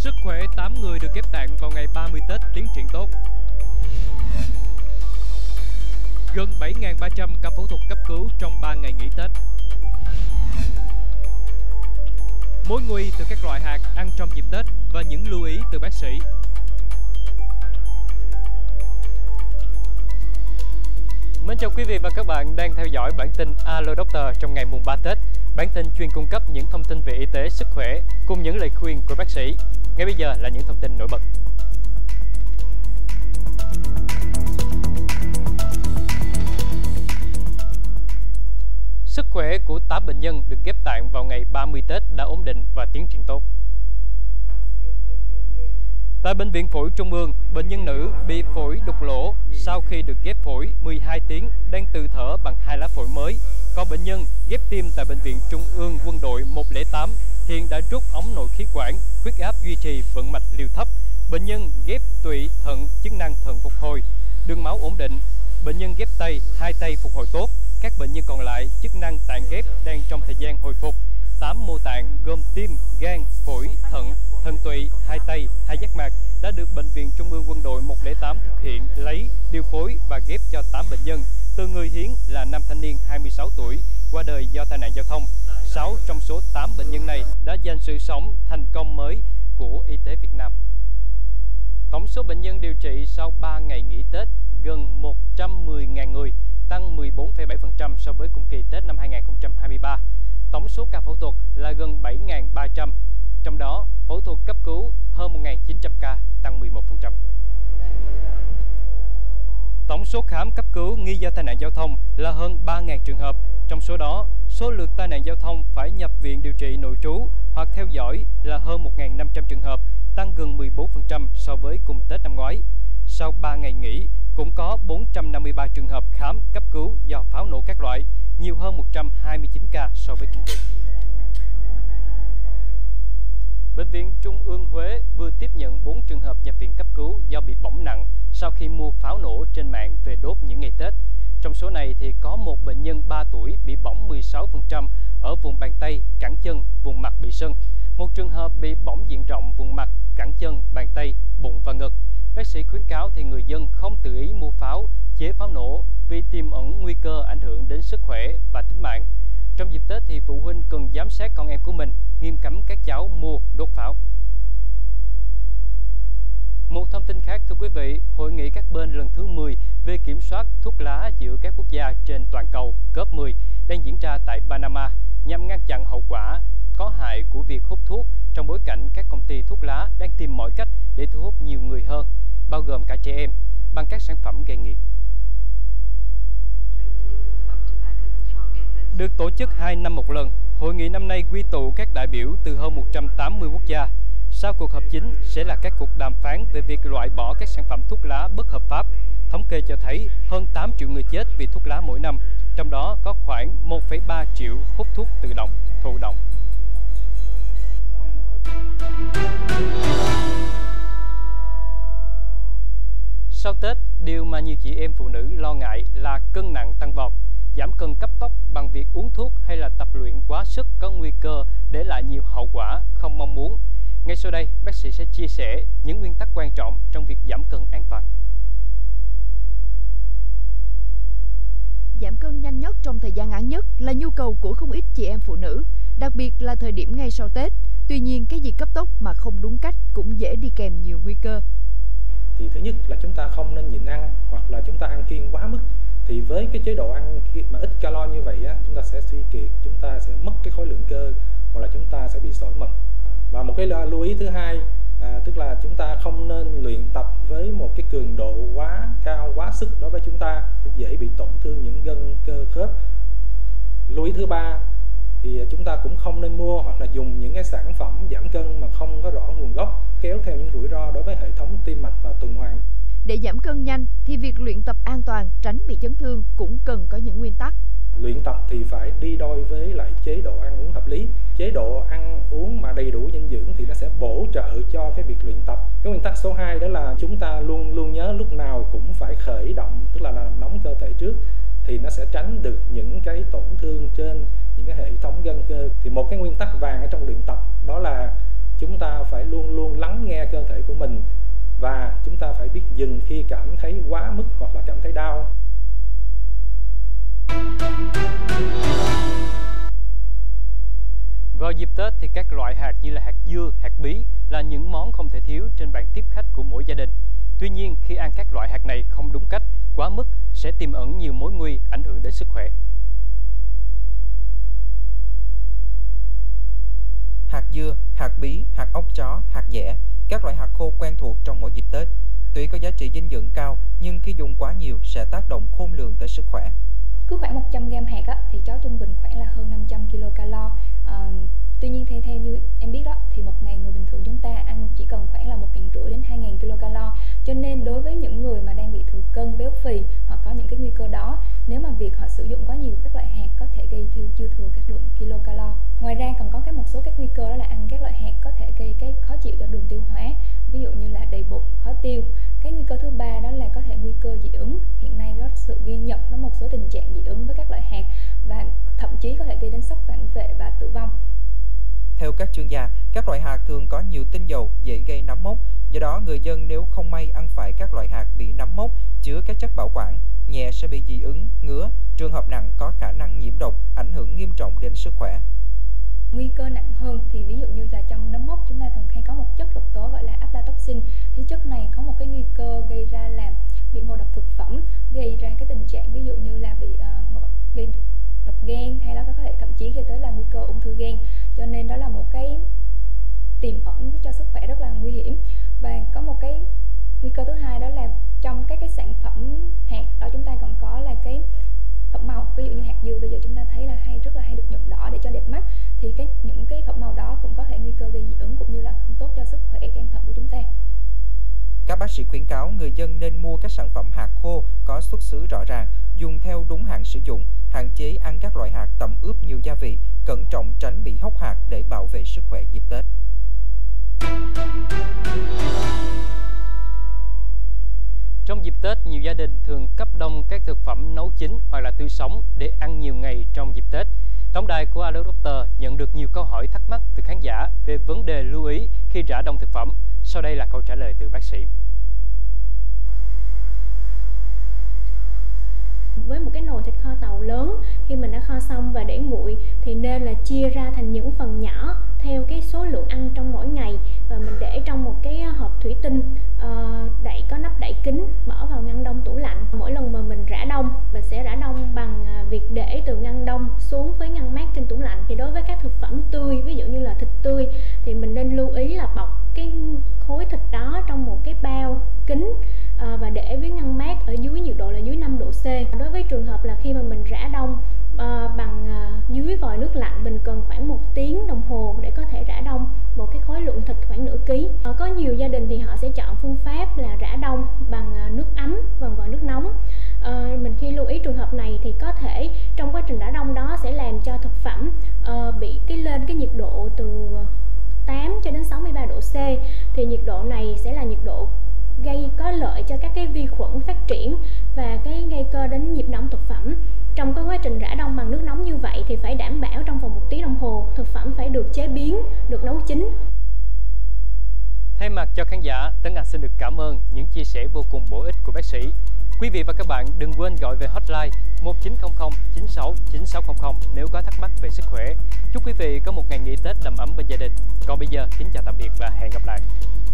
Sức khỏe 8 người được ghép tạng vào ngày 30 Tết tiến triển tốt. Gần 7.300 ca phẫu thuật cấp cứu trong 3 ngày nghỉ Tết. Mối nguy từ các loại hạt ăn trong dịp Tết và những lưu ý từ bác sĩ. Mến chào quý vị và các bạn đang theo dõi bản tin Alo Doctor trong ngày mùng 3 Tết. Bản tin chuyên cung cấp những thông tin về y tế, sức khỏe cùng những lời khuyên của bác sĩ. Ngay bây giờ là những thông tin nổi bật. Sức khỏe của 8 bệnh nhân được ghép tạng vào ngày 30 Tết đã ổn định và tiến triển tốt. Tại Bệnh viện Phổi Trung ương, bệnh nhân nữ bị phổi đục lỗ sau khi được ghép phổi 12 tiếng đang tự thở bằng 2 lá phổi mới. Còn bệnh nhân ghép tim tại Bệnh viện Trung ương Quân đội 108 hiện đã rút ống nội khí quản, huyết áp duy trì vận mạch liều thấp. Bệnh nhân ghép tụy thận, chức năng thận phục hồi, đường máu ổn định. Bệnh nhân ghép tay, 2 tay phục hồi tốt. Các bệnh nhân còn lại chức năng tạng ghép đang trong thời gian hồi phục. 8 mô tạng gồm tim, gan, phổi, thận, thân tụy, 2 tay, 2 giác mạc đã được Bệnh viện Trung ương Quân đội 108 thực hiện lấy, điều phối và ghép cho 8 bệnh nhân. Từ người hiến là nam thanh niên 26 tuổi, qua đời do tai nạn giao thông. 6 trong số 8 bệnh nhân này đã giành sự sống thành công mới của y tế Việt Nam. Tổng số bệnh nhân điều trị sau 3 ngày nghỉ Tết gần 110.000 người, tăng 14,7% so với cùng kỳ Tết năm 2023. Tổng số ca phẫu thuật là gần 7.300, trong đó phẫu thuật cấp cứu hơn 1.900 ca, tăng 11%. Tổng số khám cấp cứu nghi do tai nạn giao thông là hơn 3.000 trường hợp. Trong số đó, số lượt tai nạn giao thông phải nhập viện điều trị nội trú hoặc theo dõi là hơn 1.500 trường hợp, tăng gần 14% so với cùng Tết năm ngoái. Sau 3 ngày nghỉ, cũng có 453 trường hợp khám cấp cứu do pháo nổ các loại, nhiều hơn 129 ca so với cùng kỳ. Bệnh viện Trung ương Huế vừa tiếp nhận 4 trường hợp nhập viện cấp cứu do bị bỏng nặng sau khi mua pháo nổ trên mạng về đốt những ngày Tết. Trong số này thì có một bệnh nhân 3 tuổi bị bỏng 16% ở vùng bàn tay, cẳng chân, vùng mặt bị sưng. Một trường hợp bị bỏng diện rộng vùng mặt, cẳng chân, bàn tay, bụng và ngực. Bác sĩ khuyến cáo thì người dân không tự ý mua pháo, chế pháo nổ vì tiềm ẩn nguy cơ ảnh hưởng đến sức khỏe và tính mạng. Trong dịp Tết thì phụ huynh cần giám sát con em của mình, nghiêm cấm các cháu mua đốt pháo. Một thông tin khác thưa quý vị, hội nghị các bên lần thứ 10 về kiểm soát thuốc lá giữa các quốc gia trên toàn cầu COP10 đang diễn ra tại Panama nhằm ngăn chặn hậu quả có hại của việc hút thuốc trong bối cảnh các công ty thuốc lá đang tìm mọi cách để thu hút nhiều người hơn, bao gồm cả trẻ em, bằng các sản phẩm gây nghiện. Được tổ chức 2 năm một lần, hội nghị năm nay quy tụ các đại biểu từ hơn 180 quốc gia. Sau cuộc họp chính sẽ là các cuộc đàm phán về việc loại bỏ các sản phẩm thuốc lá bất hợp pháp. Thống kê cho thấy hơn 8 triệu người chết vì thuốc lá mỗi năm, trong đó có khoảng 1,3 triệu hút thuốc tự động, thụ động. Sau Tết, điều mà nhiều chị em phụ nữ lo ngại là cân nặng tăng vọt. Giảm cân cấp tốc bằng việc uống thuốc hay là tập luyện quá sức có nguy cơ để lại nhiều hậu quả không mong muốn. Ngay sau đây, bác sĩ sẽ chia sẻ những nguyên tắc quan trọng trong việc giảm cân an toàn. Giảm cân nhanh nhất trong thời gian ngắn nhất là nhu cầu của không ít chị em phụ nữ, đặc biệt là thời điểm ngay sau Tết. Tuy nhiên, cái gì cấp tốc mà không đúng cách cũng dễ đi kèm nhiều nguy cơ. Thì thứ nhất là chúng ta không nên nhịn ăn hoặc là chúng ta ăn kiêng quá mức. Thì với cái chế độ ăn mà ít calo như vậy á, chúng ta sẽ suy kiệt, chúng ta sẽ mất cái khối lượng cơ hoặc là chúng ta sẽ bị sỏi mật. Và một cái lưu ý thứ hai, tức là chúng ta không nên luyện tập với một cái cường độ quá cao, quá sức đối với chúng ta, dễ bị tổn thương những gân cơ khớp. Lưu ý thứ ba thì chúng ta cũng không nên mua hoặc là dùng những cái sản phẩm giảm cân mà không có rõ nguồn gốc, kéo theo những rủi ro đối với hệ thống tim mạch và tuần hoàn. Để giảm cân nhanh thì việc luyện tập an toàn, tránh bị chấn thương cũng cần có những nguyên tắc. Luyện tập thì phải đi đôi với lại chế độ ăn uống hợp lý. Chế độ ăn uống mà đầy đủ dinh dưỡng thì nó sẽ bổ trợ cho cái việc luyện tập. Cái nguyên tắc số 2 đó là chúng ta luôn luôn nhớ lúc nào cũng phải khởi động, tức là làm nóng cơ thể trước, thì nó sẽ tránh được những cái tổn thương trên những cái hệ thống gân cơ. Thì một cái nguyên tắc vàng ở trong luyện tập đó là chúng ta phải luôn luôn lắng nghe cơ thể của mình, và chúng ta phải biết dừng khi cảm thấy quá mức hoặc là cảm thấy đau. Vào dịp Tết thì các loại hạt như là hạt dưa, hạt bí là những món không thể thiếu trên bàn tiếp khách của mỗi gia đình. Tuy nhiên, khi ăn các loại hạt này không đúng cách, quá mức sẽ tiềm ẩn nhiều mối nguy ảnh hưởng đến sức khỏe. Hạt dưa, hạt bí, hạt ốc chó, hạt dẻ, các loại hạt khô quen thuộc trong mỗi dịp Tết. Tuy có giá trị dinh dưỡng cao, nhưng khi dùng quá nhiều sẽ tác động khôn lường tới sức khỏe. Cứ khoảng 100 g hạt thì chó trung bình khoảng là hơn 500 kcal. Tuy nhiên theo như em biết đó, thì một ngày người bình thường chúng ta ăn chỉ cần khoảng là 1.500 đến 2.000 kcal. Cho nên đối với những người mà đang bị thừa cân, béo phì hoặc có những cái nguy cơ đó, nếu mà việc họ sử dụng quá nhiều các loại hạt có thể gây dư thừa các lượng kcal. Ngoài ra còn có một số các nguy cơ, đó là ăn các loại hạt có thể gây cái khó chịu cho đường tiêu hóa, ví dụ như là đầy bụng, khó tiêu. Cái nguy cơ thứ ba đó là có thể nguy cơ dị ứng. Hiện nay có sự ghi nhận có một số tình trạng dị ứng với các loại hạt và thậm chí có thể gây đến sốc phản vệ và tử vong. Theo các chuyên gia, các loại hạt thường có nhiều tinh dầu, dễ gây nấm mốc. Do đó, người dân nếu không may ăn phải các loại hạt bị nấm mốc, chứa các chất bảo quản, nhẹ sẽ bị dị ứng, ngứa. Trường hợp nặng có khả năng nhiễm độc, ảnh hưởng nghiêm trọng đến sức khỏe. Nguy cơ nặng hơn thì ví dụ như là trong nấm mốc chúng ta thường hay có một chất độc tố gọi là aflatoxin. Thì chất này có một cái nguy cơ gây ra là bị ngộ độc thực phẩm, gây ra cái tình trạng ví dụ như là bị gây độc gan, hay là có thể thậm chí gây tới là nguy cơ ung thư gan. Cho nên đó là một cái tiềm ẩn cho sức khỏe rất là nguy hiểm. Và có một cái nguy cơ thứ hai, đó là trong các cái sản phẩm hạt đó chúng ta còn có là cái phẩm màu. Ví dụ như hạt dưa bây giờ chúng ta thấy là rất là hay được nhuộm đỏ để cho đẹp mắt, thì những cái phẩm màu đó cũng có thể nguy cơ gây dị ứng cũng như là không tốt cho sức khỏe gan thận của chúng ta. Các bác sĩ khuyến cáo người dân nên mua các sản phẩm hạt khô có xuất xứ rõ ràng, dùng theo đúng hạn sử dụng, hạn chế ăn các loại hạt tẩm ướp nhiều gia vị, cẩn trọng tránh bị hóc hạt để bảo vệ sức khỏe dịp Tết. Trong dịp Tết, nhiều gia đình thường cấp đông các thực phẩm nấu chín hoặc là tươi sống để ăn nhiều ngày trong dịp Tết. Tổng đài của Alo Doctor nhận được nhiều câu hỏi thắc mắc từ khán giả về vấn đề lưu ý khi rã đông thực phẩm. Sau đây là câu trả lời từ bác sĩ. Với một cái nồi thịt kho tàu lớn, khi mình đã kho xong và để nguội thì nên là chia ra thành những phần nhỏ theo cái số lượng ăn trong mỗi ngày, và mình để trong một cái hộp thủy tinh đậy có nắp đậy kín, bỏ vào ngăn đông tủ lạnh. Mỗi lần mà mình rã đông, mình sẽ rã đông bằng việc để từ ngăn đông xuống với ngăn mát trên tủ lạnh. Thì đối với các thực phẩm tươi, ví dụ như là thịt tươi, thì mình nên lưu ý là bọc cái khối thịt đó trong một cái bao kín và để với ngăn mát ở dưới nhiệt độ là dưới 5 độ C. Đối với trường hợp là khi mà mình rã đông bằng dưới vòi nước lạnh, mình cần khoảng 1 tiếng đồng hồ để có thể rã đông một cái khối lượng thịt khoảng nửa ký. Có nhiều gia đình thì họ sẽ chọn phương pháp là rã đông bằng nước ấm, bằng vòi nước nóng. Mình khi lưu ý trường hợp này thì có thể trong quá trình rã đông đó sẽ làm cho thực phẩm bị lên cái nhiệt độ từ 8 cho đến 63 độ C. Thì nhiệt độ này sẽ là nhiệt độ có lợi cho các cái vi khuẩn phát triển và cái gây cơ đến nhiễm nóng thực phẩm. Trong cái quá trình rã đông bằng nước nóng như vậy thì phải đảm bảo trong vòng 1 tiếng đồng hồ thực phẩm phải được chế biến, được nấu chín. Thay mặt cho khán giả, Tấn Anh xin được cảm ơn những chia sẻ vô cùng bổ ích của bác sĩ. Quý vị và các bạn đừng quên gọi về hotline 1900 96 9600 nếu có thắc mắc về sức khỏe. Chúc quý vị có một ngày nghỉ Tết đầm ấm bên gia đình. Còn bây giờ, kính chào tạm biệt và hẹn gặp lại.